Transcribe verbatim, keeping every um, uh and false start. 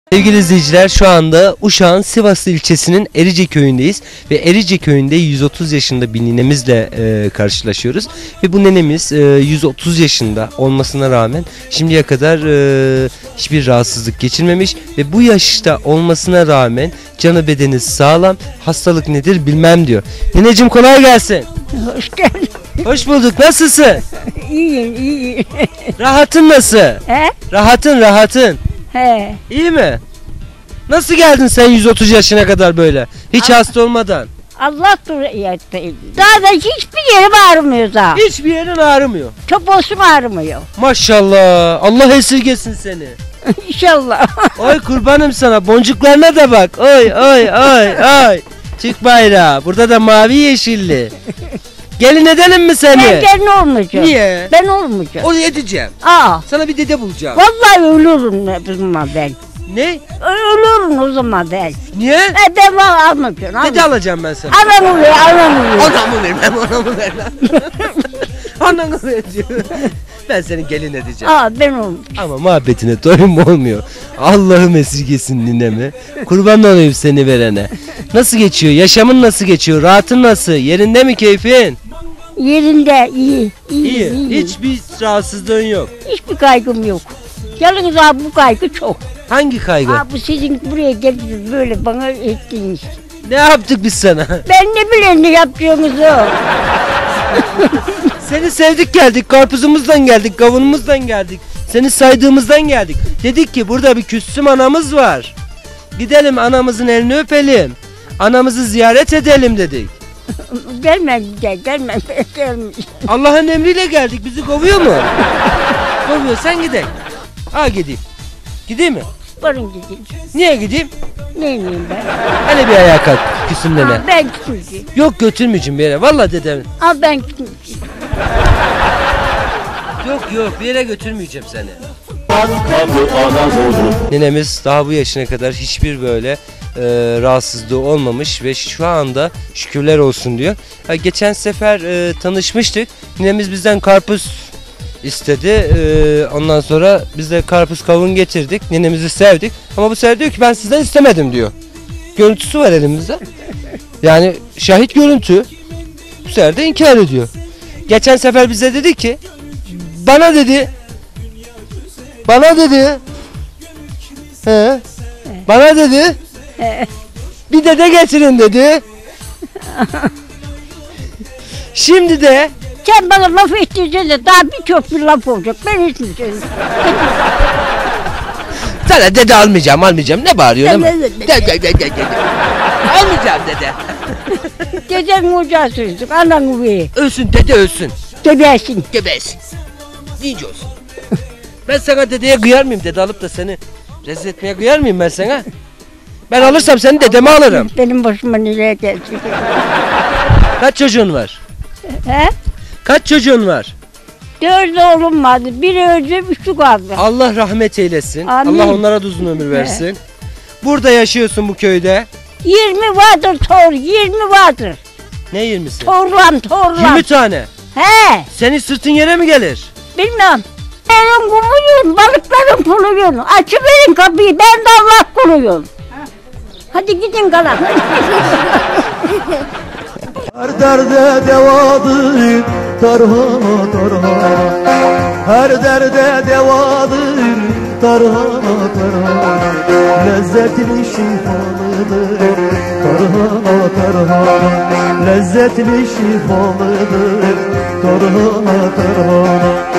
Sevgili izleyiciler, şu anda Uşak'ın Sivaslı ilçesinin Erice köyündeyiz ve Erice köyünde yüz otuz yaşında bir ninemizle e, karşılaşıyoruz ve bu nenemiz e, yüz otuz yaşında olmasına rağmen şimdiye kadar e, hiçbir rahatsızlık geçirmemiş ve bu yaşta olmasına rağmen canı bedeni sağlam, hastalık nedir bilmem diyor. Nineciğim kolay gelsin. Hoş geldin. Hoş bulduk. Nasılsın? İyiyim, iyiyim. Rahatın nasıl? He? Rahatın, rahatın. He. İyi mi? Nasıl geldin sen yüz otuz yaşına kadar böyle? Hiç Allah- hasta olmadan. Allah etti. Daha da hiçbir yerim ağrımıyor daha. Hiçbir yerin ağrımıyor. Toposum ağrımıyor. Maşallah. Allah esirgesin seni. İnşallah. Oy kurbanım sana. Boncuklarına da bak. Oy oy oy oy. Türk bayrağı. Burada da mavi yeşilli. Gelin edelim mi seni? Ben gelin olmayacağım. Niye? Ben olmayacağım. Onu edeceğim. Aa. Sana bir dede bulacağım. Vallahi ölürüm o zaman ben. Ne? Ölürüm o zaman ben. Niye? E ben var almayacağım. Dede alacağım ben sana. Anamı ver, anamı ver. Anamı vermem, anamı vermem. Anamı ver diyor. Ben seni gelin edeceğim. Aa ben olmayacağım. Ama muhabbetine doyum olmuyor. Allah'ım esirgesin ninemi. Kurban olayım seni verene. Nasıl geçiyor? Yaşamın nasıl geçiyor? Rahatın nasıl? Yerinde mi keyfin? Yerinde iyi. İyi. İyi. iyi. Hiçbir rahatsızlığın yok. Hiçbir kaygım yok. Yalnız abi bu kaygı çok. Hangi kaygı? Abi sizin buraya geldiniz böyle bana ettiniz. Ne yaptık biz sana? Ben ne bileyim ne yapacağınızı. Seni sevdik geldik. Karpuzumuzdan geldik. Kavunumuzdan geldik. Seni saydığımızdan geldik. Dedik ki burada bir küstüm anamız var. Gidelim anamızın elini öpelim. Anamızı ziyaret edelim dedik. Gelmem gel, gelmem gelmem. Allah'ın emriyle geldik. Bizi kovuyor mu? Kovuyor. Sen gidelim. Ha gideyim. Gideyim mi? Varın gidin. Niye gideyim? Ne bileyim ben. Hele bir ayağa kalk küsümdene. Aa, ben gitmeyeceğim. Yok götürmeyeceğim bir yere. Vallahi dedem. Aa ben gitmeyeceğim. Yok yok bir yere götürmeyeceğim seni. Nenemiz daha bu yaşına kadar hiçbir böyle e, rahatsızlığı olmamış ve şu anda şükürler olsun diyor. Ha, geçen sefer e, tanışmıştık. Ninemiz bizden karpuz istedi. E, ondan sonra biz de karpuz kavun getirdik. Ninemizi sevdik. Ama bu sefer diyor ki ben sizden istemedim diyor. Görüntüsü var elimizde. Yani şahit görüntü. Bu sefer de inkar ediyor. Geçen sefer bize dedi ki bana dedi bana dedi he, bana dedi bir dede getirin dedi. Şimdi de Sen bana laf ettireceksin de daha birçok bir laf olacak. Ben etmeyeceğim. sana dede almayacağım almayacağım ne bağırıyorsun Dede, ama dede. dede dede dede almayacağım dede. Deden ocağı sürdük. Ananı ver. Ölsün dede ölsün Gebersin. gebesin deyince olsun. Ben sana dedeye kıyar mıyım? Dede alıp da seni rezil etmeye kıyar mıyım ben sana? Ben alırsam seni dedeme alırım. Benim başıma nereye gelecek? Kaç çocuğun var? He? Kaç çocuğun var? Dört oğlum vardı. Biri öldü, üçü kaldı. Allah rahmet eylesin. Amin. Allah onlara da uzun ömür versin. Burada yaşıyorsun bu köyde. Yirmi vardır tor, yirmi vardır. Ne yirmisi? Torlam, torlam. yirmi tane. He, Senin sırtın yere mi gelir? bilmem. Benim kumuyum, balıkların kuluyum. Açıverin kapıyı, ben de Allah kuluyum. Hadi gidin kalan. Her derde devadır tarhana tarhana. Her derde devadır tarhana tarhana. Lezzetli şifalıdır tarhana tarhana. Lezzetli şifalıdır tarhana tarhana.